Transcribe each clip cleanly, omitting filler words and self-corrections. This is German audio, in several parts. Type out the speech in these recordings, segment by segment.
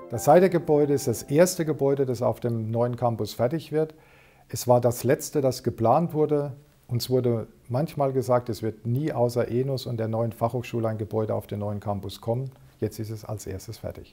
Das SciTech-Gebäude ist das erste Gebäude, das auf dem neuen Campus fertig wird. Es war das letzte, das geplant wurde. Uns wurde manchmal gesagt, es wird nie außer Enus und der neuen Fachhochschule ein Gebäude auf den neuen Campus kommen. Jetzt ist es als erstes fertig.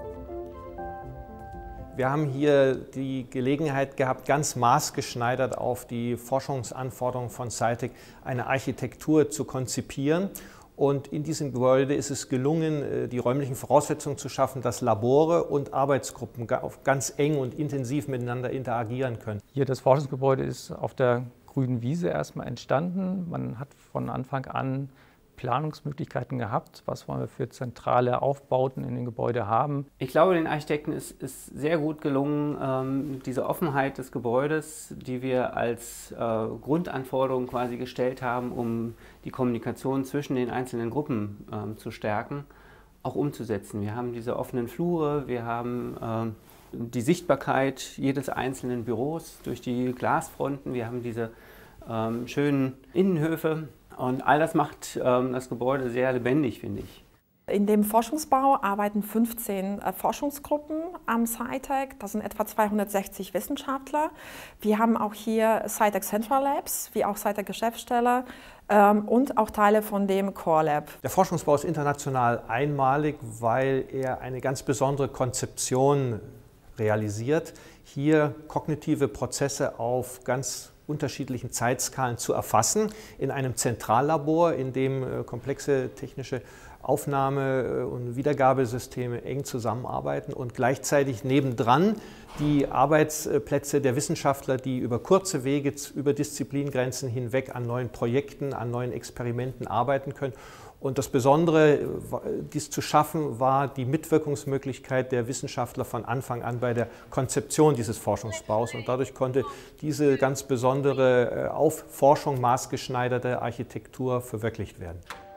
Wir haben hier die Gelegenheit gehabt, ganz maßgeschneidert auf die Forschungsanforderungen von SciTech eine Architektur zu konzipieren. Und in diesem Gebäude ist es gelungen, die räumlichen Voraussetzungen zu schaffen, dass Labore und Arbeitsgruppen ganz eng und intensiv miteinander interagieren können. Hier das Forschungsgebäude ist auf der grünen Wiese erstmal entstanden. Man hat von Anfang an Planungsmöglichkeiten gehabt, was wollen wir für zentrale Aufbauten in dem Gebäude haben. Ich glaube, den Architekten ist sehr gut gelungen, diese Offenheit des Gebäudes, die wir als Grundanforderung quasi gestellt haben, um die Kommunikation zwischen den einzelnen Gruppen zu stärken, auch umzusetzen. Wir haben diese offenen Flure, wir haben die Sichtbarkeit jedes einzelnen Büros durch die Glasfronten, wir haben diese schönen Innenhöfe. Und all das macht das Gebäude sehr lebendig, finde ich. In dem Forschungsbau arbeiten 15 Forschungsgruppen am SciTech. Das sind etwa 260 Wissenschaftler. Wir haben auch hier SciTech Central Labs, wie auch SciTech Geschäftsstelle und auch Teile von dem Core Lab. Der Forschungsbau ist international einmalig, weil er eine ganz besondere Konzeption realisiert, hier kognitive Prozesse auf ganz unterschiedlichen Zeitskalen zu erfassen, in einem Zentrallabor, in dem komplexe technische Aufnahme- und Wiedergabesysteme eng zusammenarbeiten und gleichzeitig nebendran die Arbeitsplätze der Wissenschaftler, die über kurze Wege, über Disziplingrenzen hinweg an neuen Projekten, an neuen Experimenten arbeiten können. Und das Besondere, dies zu schaffen, war die Mitwirkungsmöglichkeit der Wissenschaftler von Anfang an bei der Konzeption dieses Forschungsbaus. Und dadurch konnte diese ganz besondere, auf Forschung maßgeschneiderte Architektur verwirklicht werden.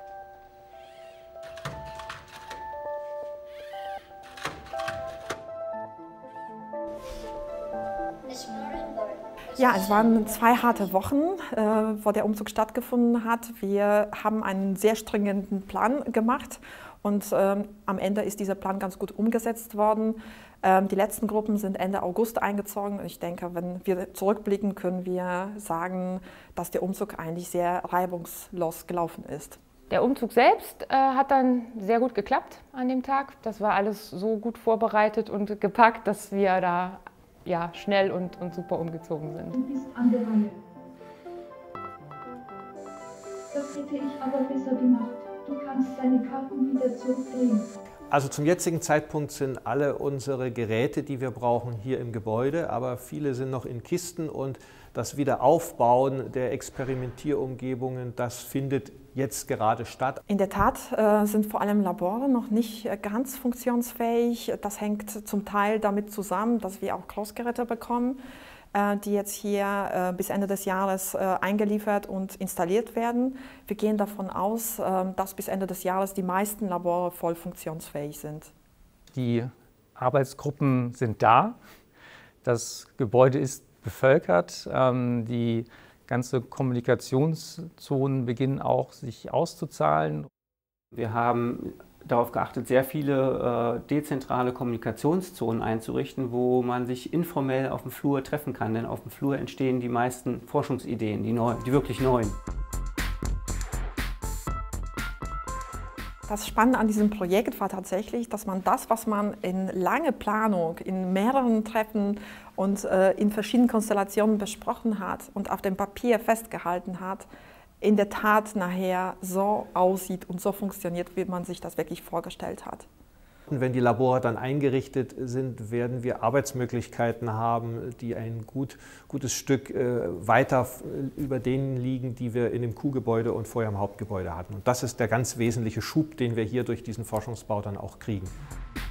Ja, es waren 2 harte Wochen, wo der Umzug stattgefunden hat. Wir haben einen sehr stringenten Plan gemacht und am Ende ist dieser Plan ganz gut umgesetzt worden. Die letzten Gruppen sind Ende August eingezogen und ich denke, wenn wir zurückblicken, können wir sagen, dass der Umzug eigentlich sehr reibungslos gelaufen ist. Der Umzug selbst hat dann sehr gut geklappt an dem Tag. Das war alles so gut vorbereitet und gepackt, dass wir da schnell und super umgezogen sind. Du bist an der Reihe. Das hätte ich aber besser gemacht. Du kannst deine Karten wieder zurückdrehen. Also zum jetzigen Zeitpunkt sind alle unsere Geräte, die wir brauchen, hier im Gebäude, aber viele sind noch in Kisten und das Wiederaufbauen der Experimentierumgebungen, das findet jetzt gerade statt. In der Tat sind vor allem Labore noch nicht ganz funktionsfähig. Das hängt zum Teil damit zusammen, dass wir auch Großgeräte bekommen, die jetzt hier bis Ende des Jahres eingeliefert und installiert werden. Wir gehen davon aus, dass bis Ende des Jahres die meisten Labore voll funktionsfähig sind. Die Arbeitsgruppen sind da. Das Gebäude ist bevölkert. Die ganze Kommunikationszonen beginnen auch sich auszuzahlen. Wir haben darauf geachtet, sehr viele dezentrale Kommunikationszonen einzurichten, wo man sich informell auf dem Flur treffen kann. Denn auf dem Flur entstehen die meisten Forschungsideen, die wirklich neuen. Das Spannende an diesem Projekt war tatsächlich, dass man das, was man in lange Planung, in mehreren Treffen und in verschiedenen Konstellationen besprochen hat und auf dem Papier festgehalten hat, in der Tat nachher so aussieht und so funktioniert, wie man sich das wirklich vorgestellt hat. Und wenn die Labore dann eingerichtet sind, werden wir Arbeitsmöglichkeiten haben, die ein gutes Stück weiter über denen liegen, die wir in dem Q-Gebäude und vorher im Hauptgebäude hatten. Und das ist der ganz wesentliche Schub, den wir hier durch diesen Forschungsbau dann auch kriegen.